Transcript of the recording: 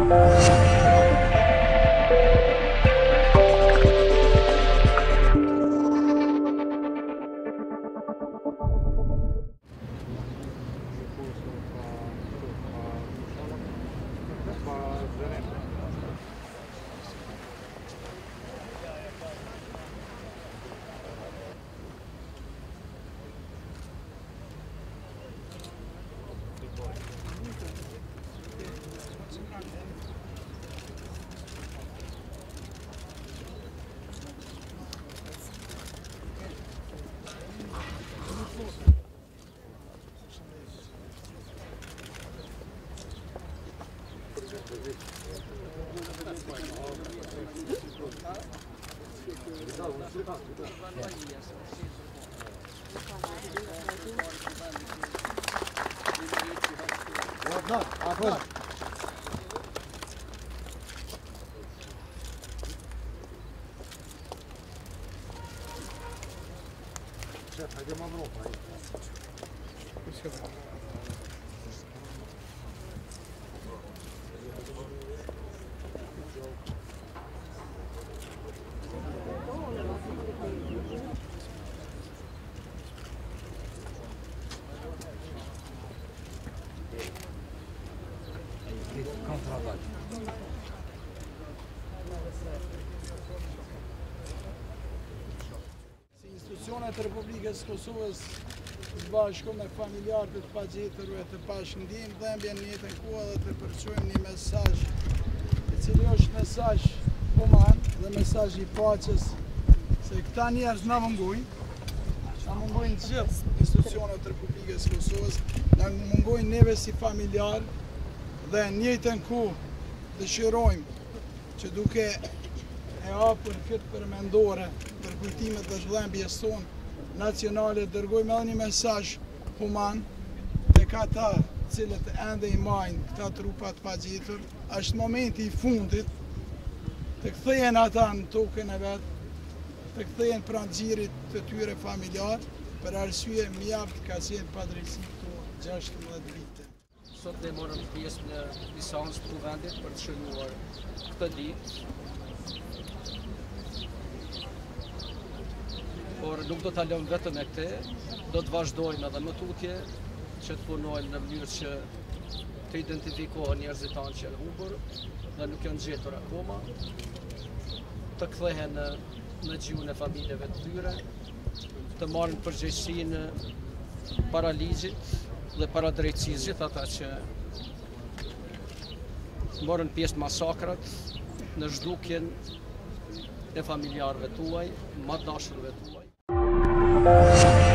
Institucionet e Republikës Kosovës së bashku me familjarët e të pagjeturve të pashëndim dhe mbjen në jetën kohë dhe të përçojmë një mesazh i cili është mesazh human dhe mesazh i paqes se këta njerëz na mungojnë gjithë institucionet e Republikës Kosovës, na mungojnë neve si familjar dhe në njëjtën kohë dëshirojmë që duke e hapur këtë përmendore për kujtimet dhe zhvendjes tonë nacionale, dërgojmë edhe një mesazh human tek ata cilët ende i majnë këta trupa të pagjetur. Është momenti i fundit të kthehen ata në tokën e vet, të kthehen pranë xhirit të tyre familjar, për arsye mjaft ka qenë padrejtësi këto 16 vite. Sot ne morëm pjesë në një seancë të kuvendit për të shënuar këtë ditë. Por nuk do të lëmë vetëm e këte, do të vazhdojmë edhe më tutje që të punojmë në mënyrë që të identifikohen njerëzit tanë që janë humbur dhe nuk janë gjetur akoma, të kthehen në gjuhën e familjeve të tyre, të marrin përgjegjësinë para ligjit dhe para drejtësisë gjithë ata që morën pjesë masakrat në zhdukjen e familjarëve tuaj, madhashurve tuaj.